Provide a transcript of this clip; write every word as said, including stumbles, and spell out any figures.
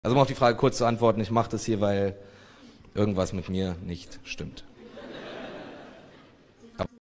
Also um auf die Frage kurz zu antworten, ich mache das hier, weil irgendwas mit mir nicht stimmt.